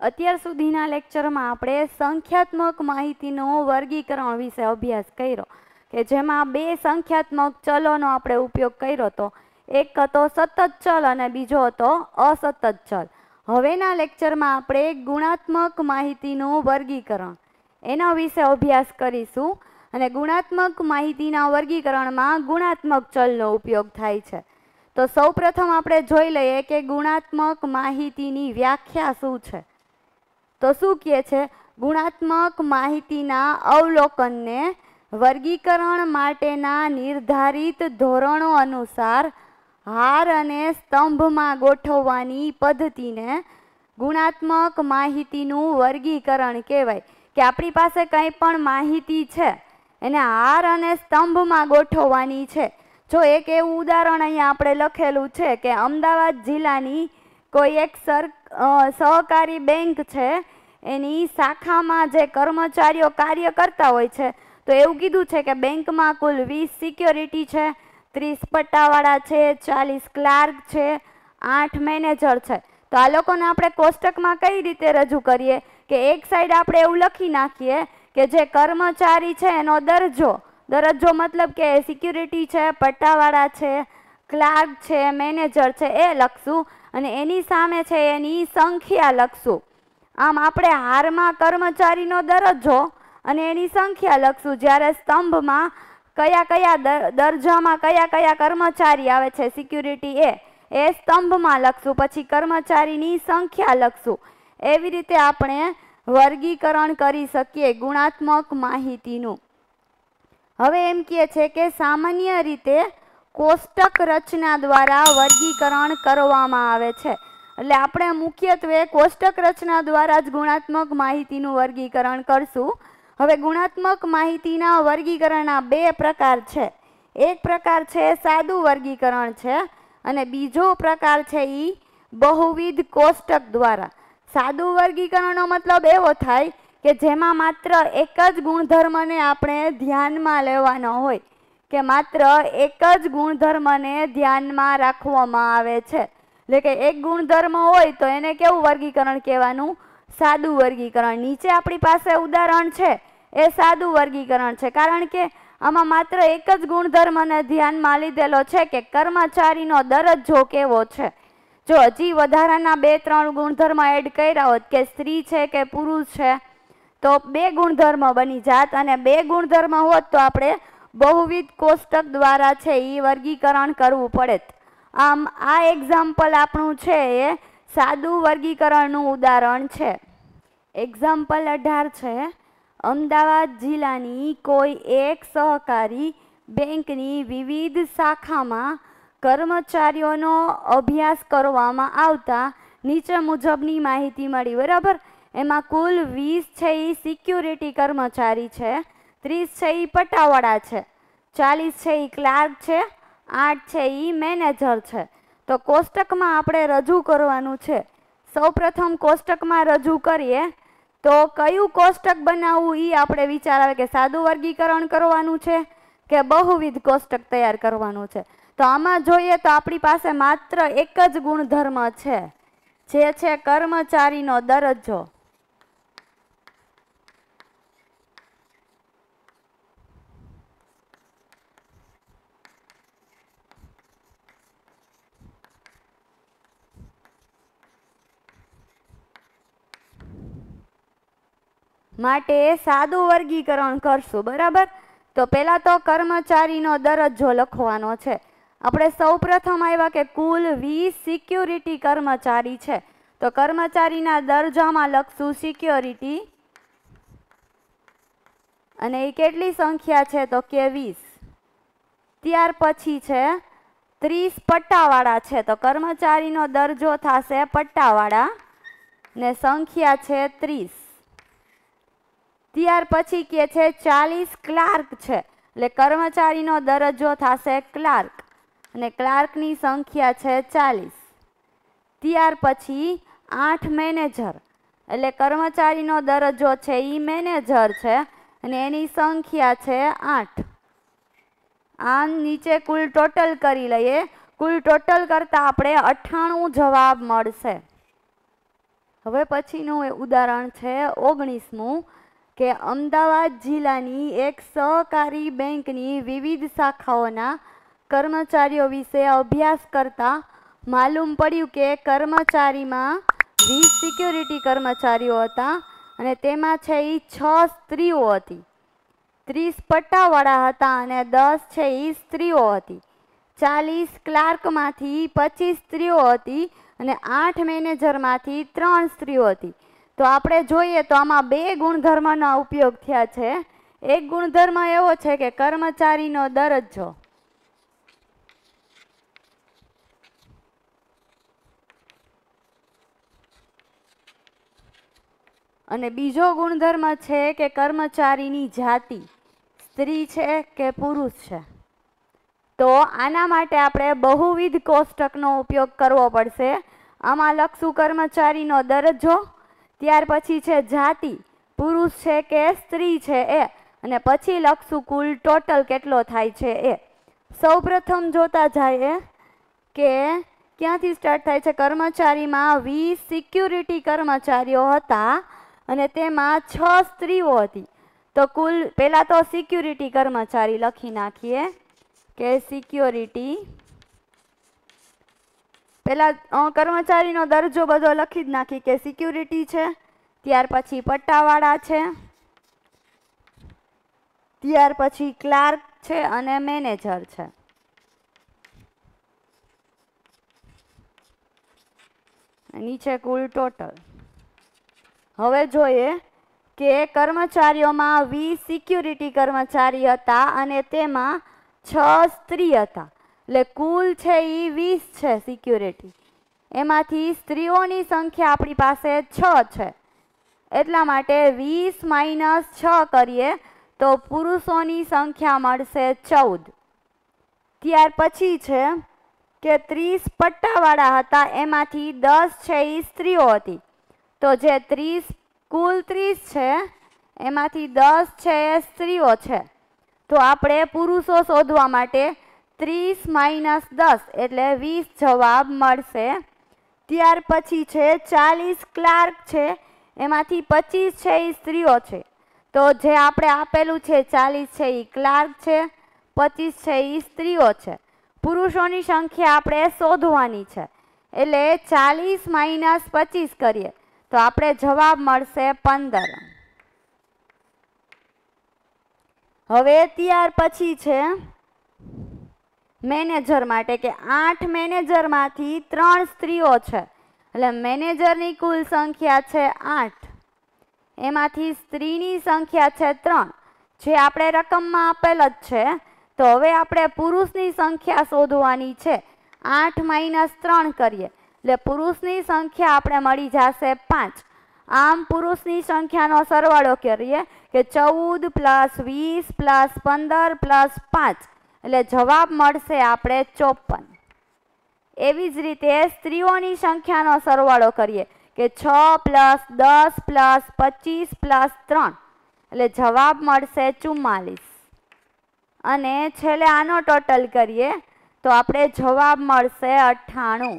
અત્યાર સુધીના લેક્ચરમાં આપણે સંખ્યાત્મક માહિતીનો વર્ગીકરણ વિશે અભ્યાસ કર્યો કે જેમાં બે સંખ્યાત્મક ચલોનો આપણે ઉપયોગ કર્યો હતો. એક હતો સતત ચલ અને બીજો હતો અસતત ચલ. હવેના લેક્ચરમાં આપણે ગુણાત્મક માહિતીનું વર્ગીકરણ એના વિશે અભ્યાસ કરીશું અને ગુણાત્મક માહિતીના વર્ગીકરણમાં ગુણાત્મક ચલનો ઉપયોગ થાય છે. તો સૌપ્રથમ આપણે જોઈ લઈએ કે ગુણાત્મક માહિતીની વ્યાખ્યા શું છે. તો શું કહે છે? ગુણાત્મક માહિતીના અવલોકનને વર્ગીકરણ માટેના નિર્ધારિત ધોરણો અનુસાર હાર અને સ્તંભમાં ગોઠવવાની પદ્ધતિને ગુણાત્મક માહિતીનું વર્ગીકરણ કહેવાય. કે આપણી પાસે કંઈ પણ માહિતી છે એને હાર અને સ્તંભમાં ગોઠવવાની છે. જો એક એવું ઉદાહરણ અહીંયા આપણે લખેલું છે કે અમદાવાદ જિલ્લાની કોઈ એક સહકારી બેંક છે, એની શાખામાં જે કર્મચારીઓ કાર્ય કરતા હોય છે તો એવું કીધું છે કે બેંકમાં કુલ 20 સિક્યોરિટી છે, 30 પટ્ટાવાળા છે, 40 ક્લાર્ક છે, 8 મેનેજર છે. તો આ લોકોને આપણે કોષ્ટકમાં કઈ રીતે રજૂ કરીએ કે એક સાઈડ આપણે એવું લખી નાખીએ કે જે કર્મચારી છે એનો દરજ્જો મતલબ કે સિક્યુરિટી છે, પટ્ટાવાળા છે, ક્લાર્ક છે, મેનેજર છે એ લખશું અને એની સામે છે એની સંખ્યા લખશું. આમ આપણે હારમાં કર્મચારીનો દરજ્જો અને એની સંખ્યા લખશું, જ્યારે સ્તંભમાં કયા કયા દરજ્જામાં કયા કયા કર્મચારી આવે છે સિક્યુરિટી એ સ્તંભમાં લખશું, પછી કર્મચારીની સંખ્યા લખશું. એવી રીતે આપણે વર્ગીકરણ કરી શકીએ ગુણાત્મક માહિતીનું. હવે એમ કહે છે કે સામાન્ય રીતે કોષ્ટક રચના દ્વારા વર્ગીકરણ કરવામાં આવે છે. એટલે આપણે મુખ્યત્વે કોષ્ટક રચના દ્વારા જ ગુણાત્મક માહિતીનું વર્ગીકરણ કરશું. હવે ગુણાત્મક માહિતીના વર્ગીકરણના બે પ્રકાર છે. એક પ્રકાર છે સાદું વર્ગીકરણ છે અને બીજો પ્રકાર છે એ બહુવિધ કોષ્ટક દ્વારા. સાદું વર્ગીકરણનો મતલબ એવો થાય કે જેમાં માત્ર એક જ ગુણધર્મને આપણે ધ્યાનમાં લેવાનો હોય, કે માત્ર એક જ ગુણધર્મને ધ્યાનમાં રાખવામાં આવે છે. એટલે કે એક ગુણધર્મ હોય તો એને કેવું વર્ગીકરણ કહેવાનું? સાદું વર્ગીકરણ. નીચે આપણી પાસે ઉદાહરણ છે એ સાદું વર્ગીકરણ છે, કારણ કે આમાં માત્ર એક જ ગુણધર્મને ધ્યાનમાં લીધેલો છે કે કર્મચારીનો દરજ્જો કેવો છે. જો હજી વધારાના 2-3 ગુણધર્મ એડ કર્યા હોત કે સ્ત્રી છે કે પુરુષ છે તો 2 ગુણધર્મ બની જાત, અને 2 ગુણધર્મ હોત તો આપણે બહુવિધ કોષ્ટક દ્વારા છે એ વર્ગીકરણ કરવું પડે. આમ આ એક્ઝામ્પલ આપણું છે એ સાદું વર્ગીકરણનું ઉદાહરણ છે. એક્ઝામ્પલ 18 છે. અમદાવાદ જિલ્લાની કોઈ એક સહકારી બેંકની વિવિધ શાખામાં કર્મચારીઓનો અભ્યાસ કરવામાં આવતા નીચે મુજબની માહિતી મળી. બરાબર. એમાં કુલ 20 છે એ સિક્યુરિટી કર્મચારી છે, 30 છે એ પટ્ટાવાળા છે, 40 છે એ ક્લાર્ક છે, 8 છે એ મેનેજર છે. તો કોષ્ટકમાં આપણે રજૂ કરવાનું છે. સૌપ્રથમ કોષ્ટકમાં રજૂ કરીએ તો કયું કોષ્ટક બનાવવું એ આપણે વિચાર આવે કે સાદું વર્ગીકરણ કરવાનું છે કે બહુવિધ કોષ્ટક તૈયાર કરવાનું છે. તો આમાં જોઈએ તો આપણી પાસે માત્ર એક જ ગુણધર્મ છે, જે છે કર્મચારીનો દરજ્જો. માટે સાદું વર્ગીકરણ કરશું. બરાબર. તો પહેલા તો કર્મચારીનો દરજ્જો લખવાનો છે. આપણે સૌપ્રથમ આવ્યા કે કુલ 20 સિક્યુરિટી કર્મચારી છે, તો કર્મચારીના દરજ્જામાં લખશું સિક્યોરિટી અને એ કેટલી સંખ્યા છે તો કે 20. ત્યાર પછી છે 30 પટ્ટાવાળા છે, તો કર્મચારીનો દરજ્જો થશે પટ્ટાવાળા ને સંખ્યા છે 30. ત્યાર પછી કે છે 40 ક્લાર્ક છે, એટલે કર્મચારીનો દરજ્જો થશે ક્લાર્ક અને ક્લાર્કની સંખ્યા છે 40. ત્યાર પછી 8 મેનેજર, એટલે કર્મચારીનો દરજ્જો છે એ મેનેજર છે અને એની સંખ્યા છે 8. આમ નીચે કુલ ટોટલ કરી લઈએ. કુલ ટોટલ કરતાં આપણે 98 જવાબ મળશે. હવે પછીનું ઉદાહરણ છે 19મું કે અમદાવાદ જિલ્લાની એક સહકારી બેંકની વિવિધ શાખાઓના કર્મચારીઓ વિશે અભ્યાસ કરતા માલુમ પડ્યું કે કર્મચારીમાં 20 સિક્યુરિટી કર્મચારીઓ હતા અને તેમાં છે એ 6 સ્ત્રીઓ હતી, 30 પટ્ટાવાળા હતા અને 10 છે એ સ્ત્રીઓ હતી, 40 ક્લાર્કમાંથી 25 સ્ત્રીઓ હતી અને 8 મેનેજરમાંથી 3 સ્ત્રીઓ હતી. તો આપણે જોઈએ તો આમાં 2 ગુણધર્મના ઉપયોગ થયા છે. એક ગુણધર્મ એવો છે કે કર્મચારીનો દરજ્જો, અને બીજો ગુણધર્મ છે કે કર્મચારીની જાતિ, સ્ત્રી છે કે પુરુષ છે. તો આના માટે આપણે બહુવિધ કોષ્ટકનો ઉપયોગ કરવો પડશે. આમાં લખશું કર્મચારીનો દરજ્જો, ત્યાર પછી છે જાતિ, પુરુષ છે કે સ્ત્રી છે એ, અને પછી લખશું કુલ ટોટલ કેટલો થાય છે એ. સૌપ્રથમ જોતા જાય કે ક્યાંથી સ્ટાર્ટ થાય છે. કર્મચારીમાં 20 સિક્યુરિટી કર્મચારીઓ હતા અને તેમાં 6 સ્ત્રીઓ હતી. તો કુલ પહેલાં તો સિક્યુરિટી કર્મચારી લખી નાખીએ કે સિક્યોરિટી, પહેલાં કર્મચારીનો દરજ્જો બધો લખી જ નાખી કે સિક્યુરિટી છે, ત્યાર પછી પટ્ટાવાળા છે, ત્યાર પછી ક્લાર્ક છે અને મેનેજર છે. નીચે કુલ ટોટલ. હવે જોઈએ કે કર્મચારીઓમાં 20 સિક્યુરિટી કર્મચારી હતા અને તેમાં 6 સ્ત્રી હતા, એટલે કુલ છે એ 20 છે સિક્યુરિટી. એમાંથી સ્ત્રીઓની સંખ્યા આપણી પાસે 6 છે, એટલા માટે 20 - 6 કરીએ તો પુરુષોની સંખ્યા મળશે 14. ત્યાર પછી છે કે 30 પટ્ટાવાળા હતા, એમાંથી 10 છે એ સ્ત્રીઓ હતી. તો જે 30 કુલ 30 છે એમાંથી 10 છે એ સ્ત્રીઓ છે. તો આપણે પુરુષો શોધવા માટે 30 - 10 એટલે 20 જવાબ મળશે. ત્યાર પછી છે 40 ક્લાર્ક છે, એમાંથી 25 છે એ સ્ત્રીઓ છે. તો જે આપણે આપેલું છે 40 છે એ ક્લાર્ક છે, 25 છે એ સ્ત્રીઓ છે. પુરુષોની સંખ્યા આપણે શોધવાની છે, એટલે 40 - 25 કરીએ તો આપણે જવાબ મળશે 15. હવે ત્યાર પછી છે મેનેજર માટે કે 8 મેનેજરમાંથી 3 સ્ત્રીઓ છે, એટલે મેનેજરની કુલ સંખ્યા છે 8, એમાંથી સ્ત્રીની સંખ્યા છે 3, જે આપણે રકમમાં આપેલ જ છે. તો હવે આપણે પુરુષની સંખ્યા શોધવાની છે. 8 - 3 કરીએ એટલે પુરુષની સંખ્યા આપણે મળી જશે 5. આમ પુરુષની સંખ્યાનો સરવાળો કરીએ કે 14 + 20 + 15 + 5 એટલે જવાબ મળશે આપણે 54. એવી જ રીતે સ્ત્રીઓની સંખ્યાનો સરવાળો કરીએ કે 6 + 10 + 25 + 3 એટલે જવાબ મળશે 44. અને છેલ્લે આનો ટોટલ કરીએ તો આપણે જવાબ મળશે 98.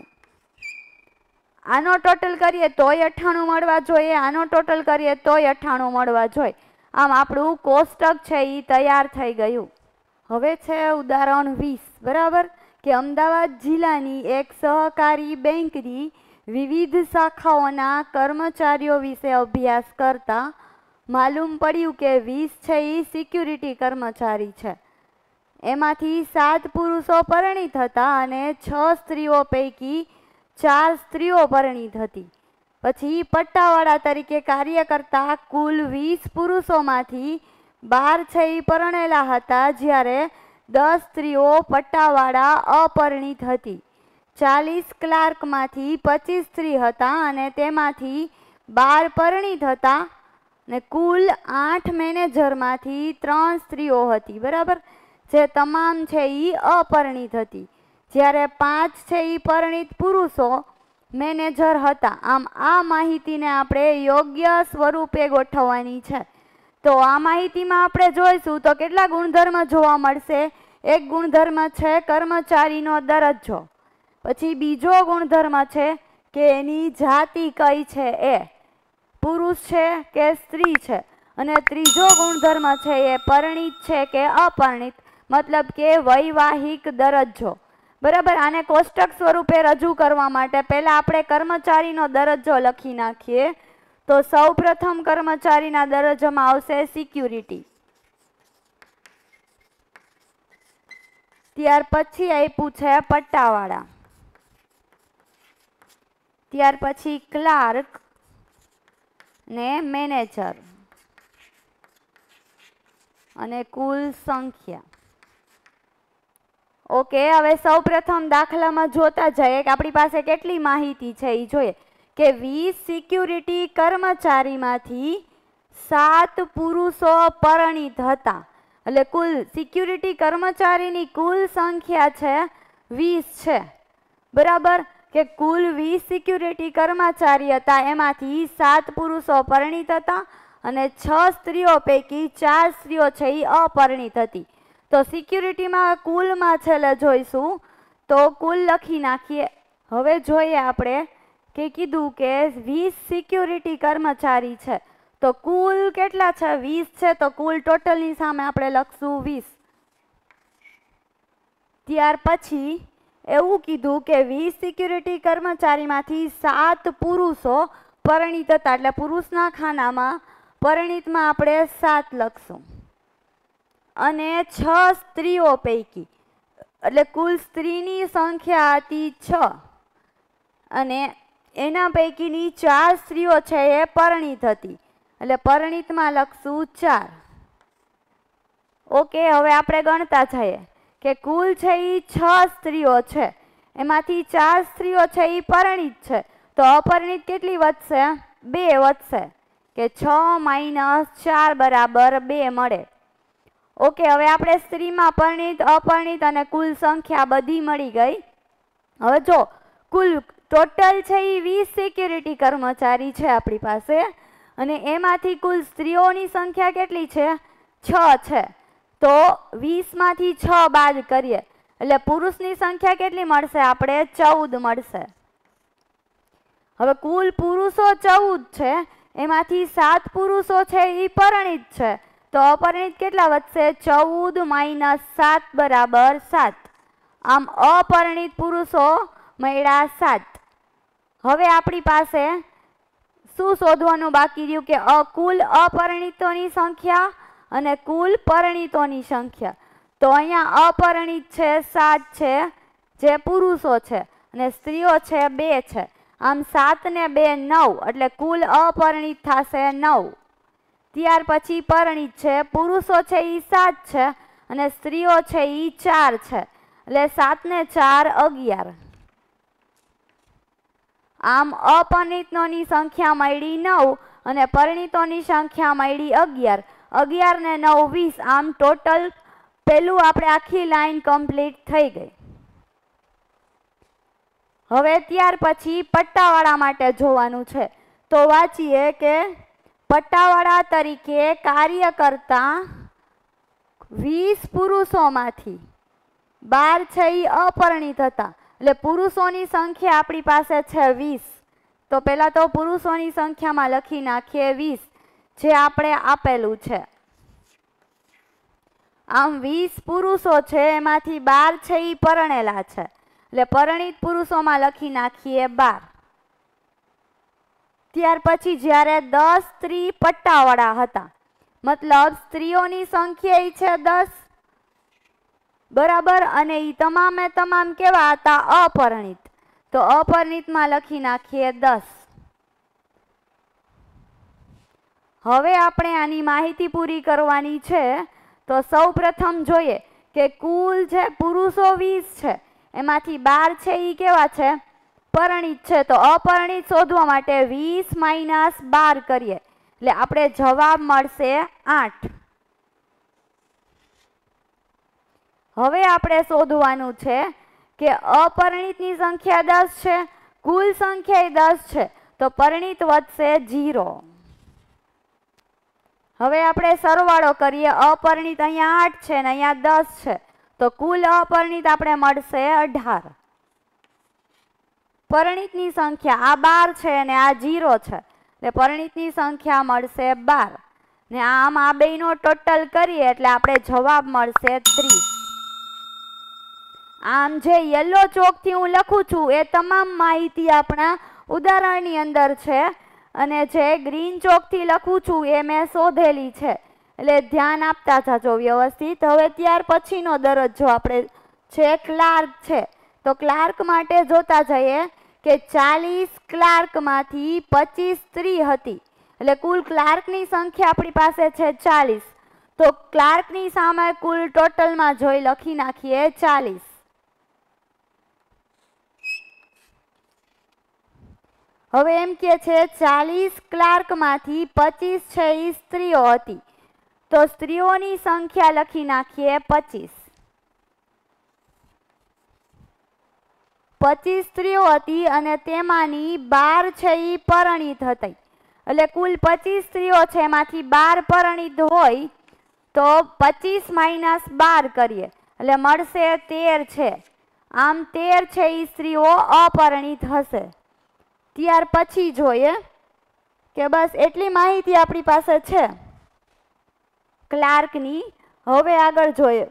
આનો ટોટલ કરીએ તોય 98 મળવા જોઈએ, આનો ટોટલ કરીએ તોય 98 મળવા જોઈએ. આમ આપણું કોષ્ટક છે એ તૈયાર થઈ ગયું. હવે છે ઉદાહરણ 20, બરાબર, કે અમદાવાદ જિલ્લાની એક સહકારી બેંકની વિવિધ શાખાઓના કર્મચારીઓ વિશે અભ્યાસ કરતા માલુમ પડ્યું કે 20 છે એ સિક્યુરિટી કર્મચારી છે. એમાંથી 7 પુરુષો પરિણીત હતા અને 6 સ્ત્રીઓ પૈકી 4 સ્ત્રીઓ પરિણીત હતી. પછી પટ્ટાવાળા તરીકે કાર્ય કરતા કુલ 20 પુરુષોમાંથી 12 છે એ પરણેલા હતા, જ્યારે 10 સ્ત્રીઓ પટ્ટાવાળા અપરિણીત હતી. 40 ક્લાર્કમાંથી 25 સ્ત્રી હતા અને તેમાંથી 12 પરિણીત હતા, ને કુલ 8 મેનેજરમાંથી 3 સ્ત્રીઓ હતી, બરાબર, જે તમામ છે એ અપરિણીત હતી, જ્યારે 5 છે એ પરિણીત પુરુષો મેનેજર હતા. આમ આ માહિતીને આપણે યોગ્ય સ્વરૂપે ગોઠવવાની છે. તો આ માહિતીમાં આપણે જોઈશું તો કેટલા ગુણધર્મ જોવા મળશે. એક ગુણધર્મ છે કર્મચારીનો દરજ્જો, પછી બીજો ગુણધર્મ છે કે એની જાતિ કઈ છે, એ પુરુષ છે કે સ્ત્રી છે, અને ત્રીજો ગુણધર્મ છે એ પરિણીત છે કે અપરિણીત, મતલબ કે વૈવાહિક દરજ્જો. બરાબર. આને કોષ્ટક સ્વરૂપે રજૂ કરવા માટે પહેલા આપણે કર્મચારીનો દરજ્જો લખી નાખીએ. તો સૌપ્રથમ કર્મચારીના દરજ્જામાં આવશે સિક્યુરિટી, ત્યાર પછી આપ્યું છે પટ્ટાવાળા, ત્યાર પછી ક્લાર્ક ને મેનેજર અને કુલ સંખ્યા. ઓકે, હવે સૌપ્રથમ દાખલામાં જોતા જઈએ કે આપણી પાસે કેટલી માહિતી છે એ જોઈએ કે 20 સિક્યુરિટી કર્મચારીમાંથી 7 પુરુષો પરિણીત હતા. એટલે કુલ સિક્યુરિટી કર્મચારીની કુલ સંખ્યા છે 20 છે. બરાબર, કે કુલ 20 સિક્યુરિટી કર્મચારી હતા, એમાંથી 7 પુરુષો પરિણીત હતા અને 6 સ્ત્રીઓ પૈકી 4 સ્ત્રીઓ છે એ અપરિણીત હતી. તો સિક્યુરિટીમાં કુલમાં છેલ્લે જોઈશું તો કુલ લખી નાખીએ. હવે જોઈએ આપણે કે કીધું કે 20 સિક્યુરિટી કર્મચારી છે, તો કુલ કેટલા છે? 20 છે. તો કુલ ટોટલની સામે આપણે લખશું 20. ત્યાર પછી એવું કીધું કે 20 સિક્યુરિટી કર્મચારીમાંથી 7 પુરુષો પરિણીત હતા, એટલે પુરુષના ખાનામાં પરિણીતમાં આપણે 7 લખશું અને 6 સ્ત્રીઓ પૈકી, એટલે કુલ સ્ત્રીની સંખ્યા હતી 6 અને એના પૈકીની 4 સ્ત્રીઓ છે એ પરિણીત હતી, એટલે પરિણીતમાં લખશું 4. ઓકે, હવે આપણે ગણતા જઈએ કે કુલ છે એ 6 સ્ત્રીઓ છે, એમાંથી 4 સ્ત્રીઓ છે એ પરિણીત છે, તો અપરિણીત કેટલી વધશે? 2 વધશે, કે 6 - 4 બરાબર 2 મળે. ઓકે, હવે આપણે સ્ત્રીમાં પરિણીત, અપરિણીત અને કુલ સંખ્યા બધી મળી ગઈ. હવે જો કુલ ટોટલ છે એ 20 સિક્યુરિટી કર્મચારી છે આપણી પાસે, અને એમાંથી કુલ સ્ત્રીઓની સંખ્યા કેટલી છે? 6 છે. તો 20 માંથી 6 બાદ કરીએ એટલે પુરુષની સંખ્યા કેટલી મળશે? આપણે 14 મળશે. હવે કુલ પુરુષો 14 છે, એમાંથી 7 પુરુષો છે એ પરિણીત છે, તો અપરિણીત કેટલા વધશે? 14 - 7 બરાબર 7. આમ અપરિણીત પુરુષો મળ્યા 7. હવે આપણી પાસે શું શોધવાનું બાકી રહ્યું કે કુલ અપરિણીતોની સંખ્યા અને કુલ પરિણીતોની સંખ્યા. તો અહીંયા અપરિણીત છે 7 છે જે પુરુષો છે, અને સ્ત્રીઓ છે 2 છે. આમ 7 ને 2 9, એટલે કુલ અપરિણીત થશે 9. ત્યાર પછી પરિણીત છે, પુરુષો છે એ 7 છે અને સ્ત્રીઓ છે એ 4 છે, એટલે 7 ને 4 11. આમ અપરિણીતોની સંખ્યા મળી 9 અને પરિણીતોની સંખ્યા મળી 11. 11 ને 9 20. આમ ટોટલ પેલું આપણે આખી લાઈન કમ્પ્લીટ થઈ ગઈ. હવે ત્યાર પછી પટ્ટાવાળા માટે જોવાનું છે, તો વાંચીએ કે પટ્ટાવાળા તરીકે કાર્ય કરતા 20 પુરુષોમાંથી 12 છે એ અપરિણીત હતા, એટલે પુરુષોની સંખ્યા આપણી પાસે છે 20. તો પહેલા તો પુરુષોની સંખ્યામાં લખી નાખીએ 20, જે આપણે આપેલું છે. આમ 20 પુરુષો છે, એમાંથી 12 છે એ પરણેલા છે, એટલે પરિણીત પુરુષોમાં લખી નાખીએ 12. ત્યાર પછી જ્યારે 10 સ્ત્રી પટ્ટાવાળા હતા, મતલબ સ્ત્રીઓની સંખ્યા એ છે 10, બરાબર, અને એ તમામે તમામ કેવા હતા? અપરિણીત. તો અપરિણીતમાં લખી નાખીએ 10. હવે આપણે આની માહિતી પૂરી કરવાની છે, તો સૌ પ્રથમ જોઈએ કે કુલ જે પુરુષો 20 છે, એમાંથી 12 છે એ કેવા છે? પરિણીત છે. તો અપરિણીત શોધવા માટે 20 - 12 કરીએ એટલે આપણે જવાબ મળશે 8. હવે આપણે શોધવાનું છે કે અપરિણીતની સંખ્યા 10 છે, કુલ સંખ્યા 10 છે, તો પરિણીત વધશે 0. હવે આપણે સરવાળો કરીએ. અપરિણીત અહીંયા 8 છે ને અહીંયા 10 છે, તો કુલ અપરિણીત આપણે મળશે 18. પરિણીતની સંખ્યા આ 12 છે અને આ 0 છે, એટલે પરિણીતની સંખ્યા મળશે 12 ને આમ આ બેયનો ટોટલ કરીએ એટલે આપણે જવાબ મળશે 30. આમ જે યલો ચોકથી હું લખું છું એ તમામ માહિતી આપણા ઉદાહરણની અંદર છે અને જે ગ્રીન ચોકથી લખું છું એ મેં શોધેલી છે, એટલે ધ્યાન આપતા જાજો વ્યવસ્થિત. હવે ત્યાર પછીનો દરજ્જો આપણે છે ક્લાર્ક છે, તો ક્લાર્ક માટે જોતા જઈએ કે 40 ક્લાર્કમાંથી 25 સ્ત્રી હતી, એટલે કુલ ક્લાર્કની સંખ્યા આપણી પાસે છે 40. તો ક્લાર્કની સામે કુલ ટોટલમાં જોઈ લખી નાખીએ 40. હવે એમ કે છે 40 ક્લાર્કમાંથી 25 છે એ સ્ત્રીઓ હતી, તો સ્ત્રીઓની સંખ્યા લખી નાખીએ 25. 25 સ્ત્રીઓ હતી અને તેમાંની 12 છે એ પરિણીત હતી, એટલે કુલ 25 સ્ત્રીઓ છે એમાંથી 12 પરિણીત હોય તો 25 - 12 કરીએ એટલે મળશે 13 છે. આમ 13 છે એ સ્ત્રીઓ અપરિણીત હશે. ત્યાર પછી જોઈએ કે બસ એટલી માહિતી આપણી પાસે છે ક્લાર્કની. હવે આગળ જોઈએ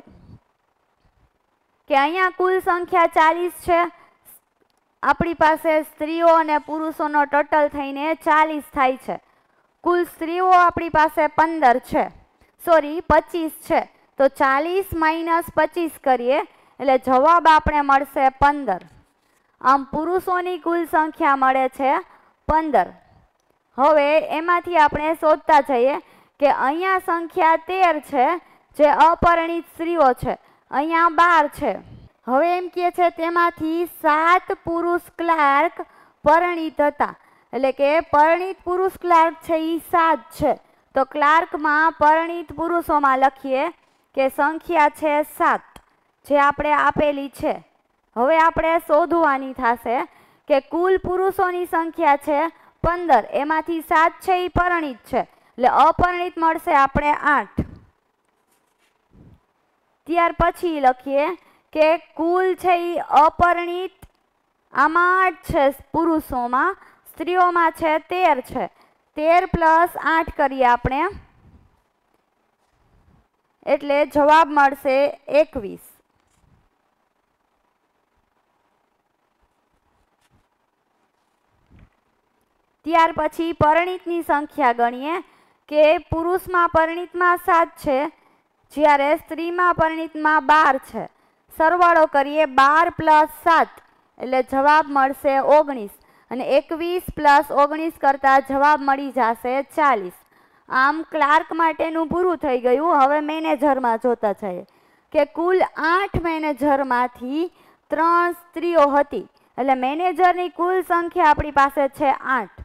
કે અહીંયા કુલ સંખ્યા 40 છે, આપણી પાસે સ્ત્રીઓ અને પુરુષોનો ટોટલ થઈને 40 થાય છે. કુલ સ્ત્રીઓ આપણી પાસે 15 છે, સોરી 25 છે, તો 40 - 25 કરીએ એટલે જવાબ આપણે મળશે 15. આમ પુરુષોની કુલ સંખ્યા મળે છે 15. હવે એમાંથી આપણે શોધતા જઈએ કે અહીંયા સંખ્યા 13 છે જે અપરિણીત સ્ત્રીઓ છે, અહીંયા 12 છે. હવે એમ કહે છે તેમાંથી 7 પુરુષ ક્લાર્ક પરિણીત હતા, એટલે કે પરિણીત પુરુષ ક્લાર્ક છે એ 7 છે. તો ક્લાર્કમાં પરિણીત પુરુષોમાં લખીએ કે સંખ્યા છે 7 જે આપણે આપેલી છે. હવે આપણે શોધવાની થશે કે કુલ પુરુષોની સંખ્યા છે 15, એમાંથી 7 છે એ પરિણીત છે, એટલે અપરિણીત મળશે આપણે 8. ત્યાર પછી લખીએ કે કુલ છે એ અપરિણીત આમાં 8 છે પુરુષોમાં, સ્ત્રીઓમાં છે 13 છે. 13 + 8 કરીએ આપણે એટલે જવાબ મળશે 21. ત્યાર પછી પરિણીતની સંખ્યા ગણીએ કે પુરુષમાં પરિણીતમાં 7 છે જ્યારે સ્ત્રીમાં પરિણીતમાં 12 છે. સરવાળો કરીએ 12 + 7 એટલે જવાબ મળશે 19 અને 21 + 19 કરતા જવાબ મળી જશે 40. આમ ક્લાર્ક માટેનું પૂરું થઈ ગયું. હવે મેનેજરમાં જોતા જઈએ કે કુલ 8 મેનેજરમાંથી 3 સ્ત્રીઓ હતી, એટલે મેનેજરની કુલ સંખ્યા આપણી પાસે છે 8.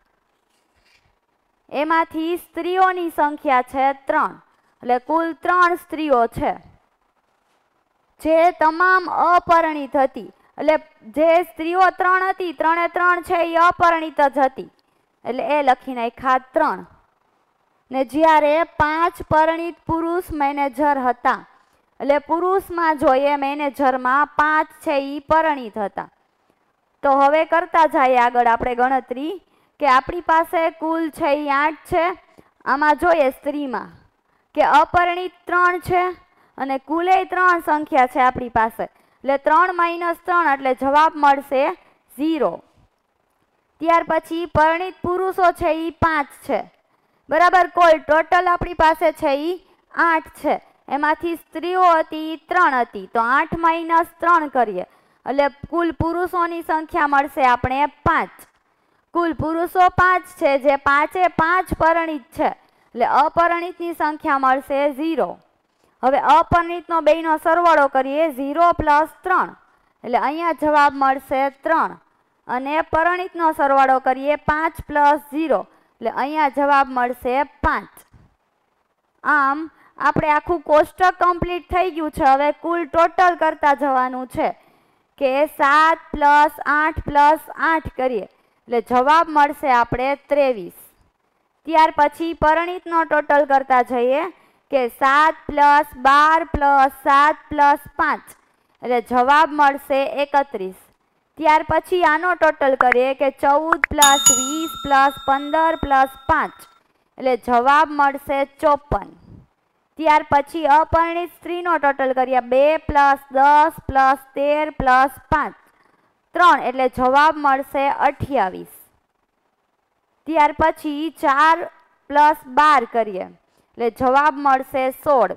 એમાંથી સ્ત્રીઓની સંખ્યા છે 3, એટલે કુલ 3 સ્ત્રીઓ છે જે તમામ અપરિણીત હતી, એટલે જે સ્ત્રીઓ 3 હતી 3 છે એ અપરિણીત જ હતી, એટલે એ લખી નાખ્યા 3. ને જ્યારે 5 પરિણીત પુરુષ મેનેજર હતા, એટલે પુરુષમાં જોઈએ મેનેજરમાં 5 છે એ પરિણીત હતા. તો હવે કરતા જઈએ આગળ આપણે ગણતરી કે આપણી પાસે કુલ છે એ 8 છે. આમાં જોઈએ સ્ત્રીમાં કે અપરિણીત 3 છે અને કુલે 3 સંખ્યા છે આપણી પાસે, એટલે 3 - 3 એટલે જવાબ મળશે 0. ત્યાર પછી પરિણીત પુરુષો છે એ 5 છે, બરાબર. કુલ ટોટલ આપણી પાસે છે એ 8 છે, એમાંથી સ્ત્રીઓ હતી 3 હતી, તો 8 - 3 કરીએ એટલે કુલ પુરુષોની સંખ્યા મળશે આપણે 5. કુલ પુરુષો 5 છે જે 5 એ 5 પરિણીત છે, એટલે અપરિણીતની સંખ્યા મળશે 0. હવે અપરિણીતનો બેયનો સરવાળો કરીએ 0 + 3 એટલે અહીંયા જવાબ મળશે 3 અને પરિણીતનો સરવાળો કરીએ 5 + 0 એટલે અહીંયા જવાબ મળશે 5. આમ આપણે આખું કોષ્ટક કમ્પ્લીટ થઈ ગયું છે. હવે કુલ ટોટલ કરતા જવાનું છે કે 7 + 8 + 8 કરીએ એટલે જવાબ મળશે આપણે 23. ત્યાર પછી પરિણીતનો ટોટલ કરતા જઈએ કે 7 + 12 + 7 + 5 એટલે જવાબ મળશે 31. ત્યાર પછી આનો ટોટલ કરીએ કે 14 + 20 + 15 + 5 એટલે જવાબ મળશે 54. ત્યાર પછી અપરિણિત સ્ત્રીનો ટોટલ કરીએ 2 + 10 + 13 + 5 3 એટલે જવાબ મળશે 28. ત્યાર પછી 4 + 12 કરીએ એટલે જવાબ મળશે 16.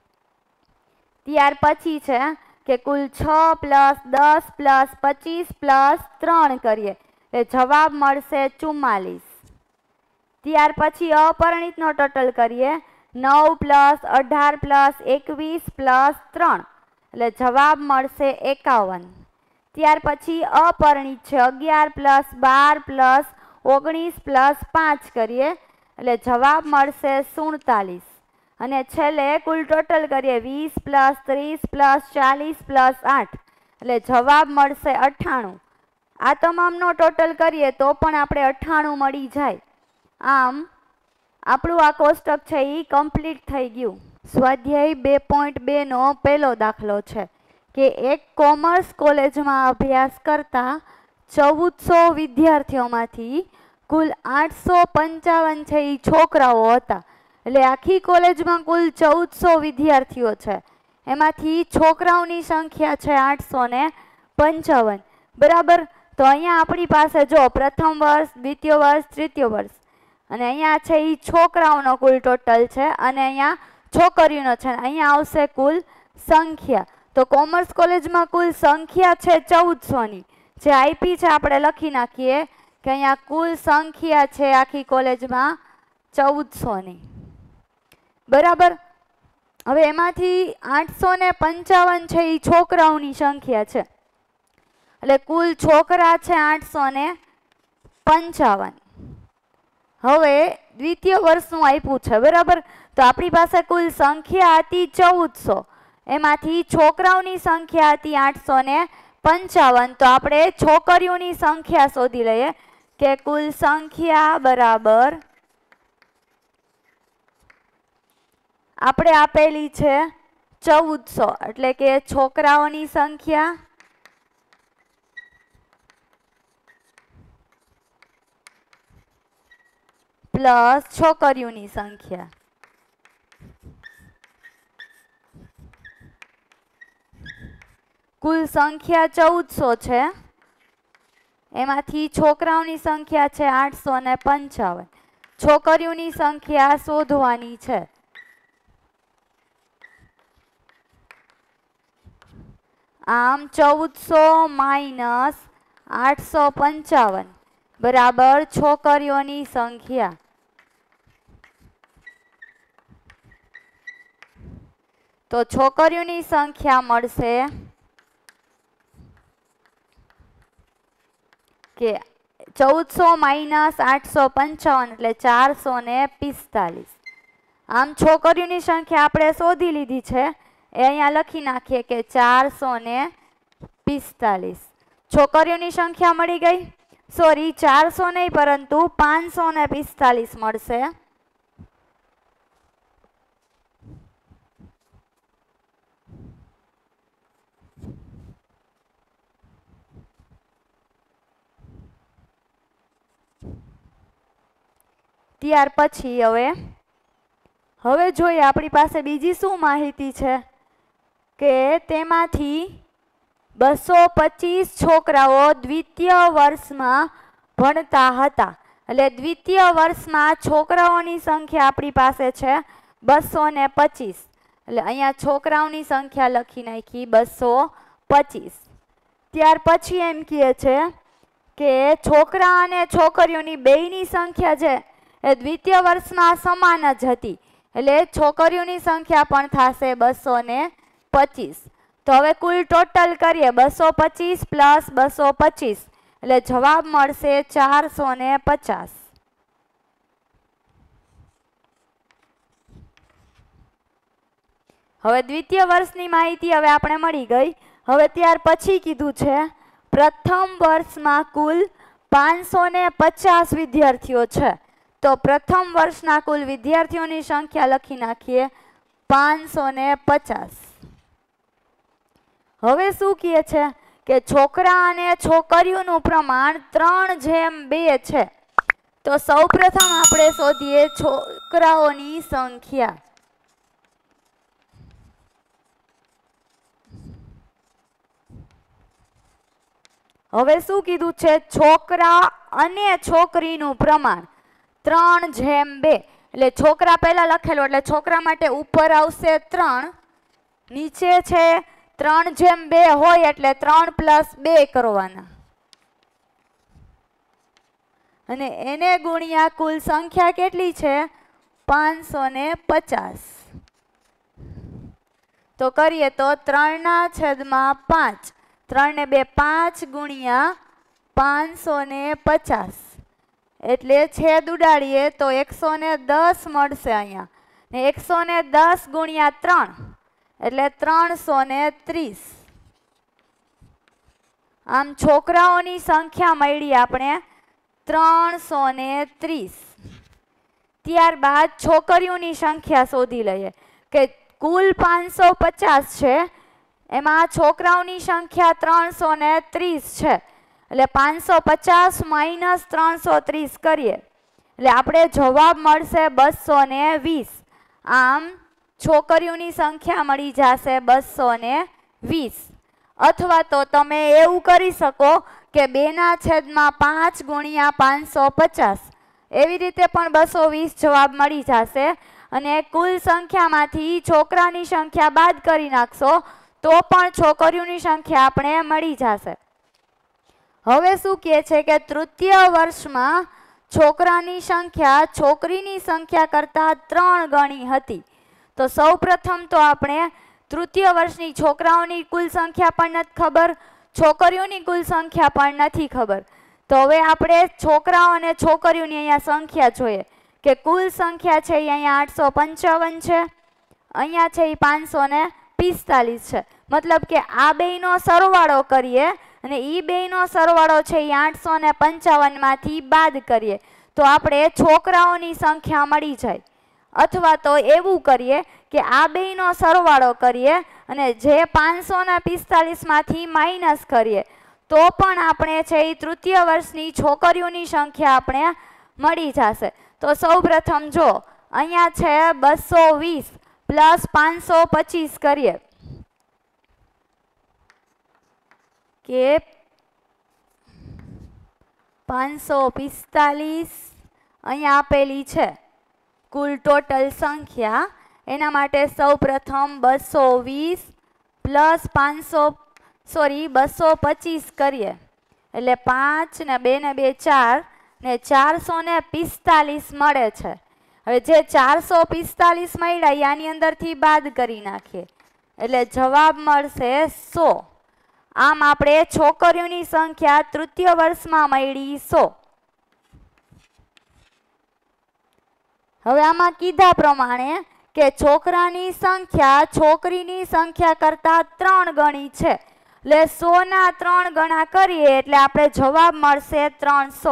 ત્યાર પછી છે કે કુલ 6 + 10 + 25 + 3 કરીએ એટલે જવાબ મળશે 44. ત્યાર પછી અપરિણિતનો ટોટલ કરીએ 9 + 18 + 21 + 3 એટલે જવાબ મળશે 51. ત્યાર પછી અપરિણિત છે 11 + 12 + 19 + 5 કરીએ એટલે જવાબ મળશે 47. અને છેલ્લે કુલ ટોટલ કરીએ 20 + 30 + 40 + 8 એટલે જવાબ મળશે 98. આ તમામનો ટોટલ કરીએ તો પણ આપણે 98 મળી જાય. આમ આપણું આ કોષ્ટક છે એ કમ્પ્લીટ થઈ ગયું. સ્વાધ્યાય 2.2 નો પહેલો દાખલો છે કે એક કોમર્સ કોલેજમાં અભ્યાસ કરતા 1400 વિદ્યાર્થીઓમાંથી કુલ 855 છે એ છોકરાઓ હતા. એટલે આખી કોલેજમાં કુલ 1400 વિદ્યાર્થીઓ છે, એમાંથી છોકરાઓની સંખ્યા છે 855. બરાબર. તો અહીંયા આપણી પાસે જો પ્રથમ વર્ષ, દ્વિતીય વર્ષ, તૃતીય વર્ષ અને અહીંયા છે એ છોકરાઓનો કુલ ટોટલ છે અને અહીંયા છોકરીઓનો છે. અહીંયા આવશે કુલ સંખ્યા. તો કોમર્સ કોલેજમાં કુલ સંખ્યા છે 1400ની. જે આપી છે આપણે લખી નાખીએ કે અહીંયા કુલ સંખ્યા છે આખી કોલેજમાં 1400ની. બરાબર. હવે એમાંથી 855 છે એ છોકરાઓની સંખ્યા છે, એટલે કુલ છોકરા છે 855. હવે દ્વિતીય વર્ષનું આપ્યું છે. બરાબર. તો આપણી પાસે કુલ સંખ્યા હતી 1400, એમાંથી છોકરાઓની સંખ્યા હતી 855. તો આપણે છોકરીઓની સંખ્યા શોધી લઈએ કે કુલ સંખ્યા બરાબર આપણે આપેલી છે 1400, એટલે કે છોકરાઓની સંખ્યા પ્લસ છોકરીઓની સંખ્યા. કુલ સંખ્યા 1400 છે, એમાંથી છોકરાઓની સંખ્યા છે 855. છોકરીઓની સંખ્યા શોધવાની છે. આમ 1400 - 855 બરાબર છોકરીઓની સંખ્યા. તો છોકરીઓની સંખ્યા મળશે કે 1400 - 855 એટલે 445. આમ છોકરીઓની સંખ્યા આપણે શોધી લીધી છે, એ અહીંયા લખી નાખીએ કે 445. છોકરીઓની સંખ્યા મળી ગઈ. સોરી, 400 નહીં પરંતુ 545 મળશે. ત્યાર પછી હવે જોઈએ આપણી પાસે બીજી શું માહિતી છે કે તેમાંથી 225 છોકરાઓ દ્વિતીય વર્ષમાં ભણતા હતા. એટલે દ્વિતીય વર્ષમાં છોકરાઓની સંખ્યા આપણી પાસે છે 225. એટલે અહીંયા છોકરાઓની સંખ્યા લખી નાખી 225. ત્યાર પછી એમ કહે છે કે છોકરા અને છોકરીઓની બેયની સંખ્યા છે એ દ્વિતીય વર્ષમાં સમાન જ હતી, એટલે છોકરીઓની સંખ્યા પણ થશે 225. તો હવે કુલ ટોટલ કરીએ 225 + 225 એટલે જવાબ મળશે 450. હવે દ્વિતીય વર્ષની માહિતી હવે આપણે મળી ગઈ. હવે ત્યાર પછી કીધું છે પ્રથમ વર્ષમાં કુલ 550 વિદ્યાર્થીઓ છે. તો પ્રથમ વર્ષના કુલ વિદ્યાર્થીઓની સંખ્યા લખી નાખીએ 550. હવે શું કહે છે કે છોકરા અને છોકરીઓનું પ્રમાણ 3:2 છે. તો સૌપ્રથમ આપણે શોધીએ છોકરાઓની સંખ્યા. હવે શું કીધું છે? છોકરા અને છોકરીનું પ્રમાણ 3:2. એટલે છોકરા પહેલા લખેલો એટલે છોકરા માટે ઉપર આવશે 3, નીચે છે 3:2 હોય એટલે 3 + 2 કરવાના અને એને ગુણ્યા કુલ સંખ્યા કેટલી છે? 550. તો કરીએ તો 3/5. 3 ને 2 5 ગુણ્યા 550 એટલે છેદ ઉડાડીએ તો 110 મળશે અહીંયા ને 110 ગુણ્યા 3 એટલે 330. આમ છોકરાઓની સંખ્યા મળી આપણે 330. ત્યારબાદ છોકરીઓની સંખ્યા શોધી લઈએ કે કુલ 550 છે, એમાં છોકરાઓની સંખ્યા 330 છે. એટલે 550 - 330 કરીએ એટલે આપણે જવાબ મળશે 220. આમ છોકરીઓની સંખ્યા મળી જશે 220. અથવા તો તમે એવું કરી શકો કે 2/5 ગુણ્યા 550 એવી રીતે પણ 220 જવાબ મળી જશે અને કુલ સંખ્યામાંથી છોકરાની સંખ્યા બાદ કરી નાખશો તો પણ છોકરીઓની સંખ્યા આપણે મળી જશે. હવે શું કહે છે કે તૃતીય વર્ષમાં છોકરાની સંખ્યા છોકરીની સંખ્યા કરતાં 3 ગણી હતી. તો સૌપ્રથમ તો આપણે તૃતીય વર્ષની છોકરાઓની કુલ સંખ્યા પણ નથી ખબર, છોકરીઓની કુલ સંખ્યા પણ નથી ખબર. તો હવે આપણે છોકરાઓ અને છોકરીઓની અહીંયા સંખ્યા જોઈએ કે કુલ સંખ્યા છે એ અહીંયા 855 છે, અહીંયા છે એ 545 છે. મતલબ કે આ બેયનો સરવાળો કરીએ અને એ બેયનો સરવાળો છે એ 855 માંથી બાદ કરીએ તો આપણે છોકરાઓની સંખ્યા મળી જાય. અથવા તો એવું કરીએ કે આ બેયનો સરવાળો કરીએ અને જે 545 માંથી માઇનસ કરીએ તો પણ આપણે છે એ તૃતીય વર્ષની છોકરીઓની સંખ્યા આપણે મળી જશે. તો સૌપ્રથમ જો અહીંયા છે 220 પ્લસ 525 કરીએ કે 545 અહીંયા આપેલી છે કુલ ટોટલ સંખ્યા. એના માટે સૌપ્રથમ 220 પ્લસ 225 કરીએ એટલે 5 ને 2 ને 2 4 ને 445 મળે છે. હવે જે 445 મળ્યા આની અંદરથી બાદ કરી નાખીએ એટલે જવાબ મળશે 100. આમ આપણે છોકરીઓની સંખ્યા તૃતીય વર્ષમાં મળી 100. હવે આમાં કીધા પ્રમાણે કે છોકરાની સંખ્યા છોકરીની સંખ્યા કરતાં 3 ગણી છે એટલે 100 ના 3 ગણા કરીએ એટલે આપણે જવાબ મળશે 300.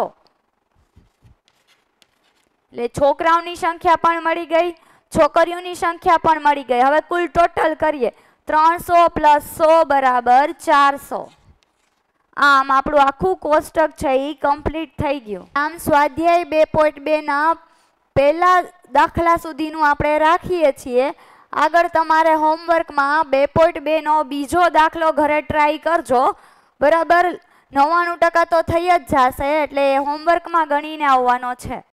એટલે છોકરાઓની સંખ્યા પણ મળી ગઈ, છોકરીઓની સંખ્યા પણ મળી ગઈ. હવે કુલ ટોટલ કરીએ 300 + 100 = 400. આમ આપણું આખું કોષ્ટક છે એ કમ્પ્લીટ થઈ ગયું. આમ સ્વાધ્યાય 2.2 ના પહેલા દાખલા સુધીનું આપણે રાખીએ છીએ. આગળ તમારે હોમવર્કમાં 2.2 નો બીજો દાખલો ઘરે ટ્રાય કરજો. બરાબર 99% તો થઈ જ જશે એટલે હોમવર્કમાં ગણીને આવવાનો છે.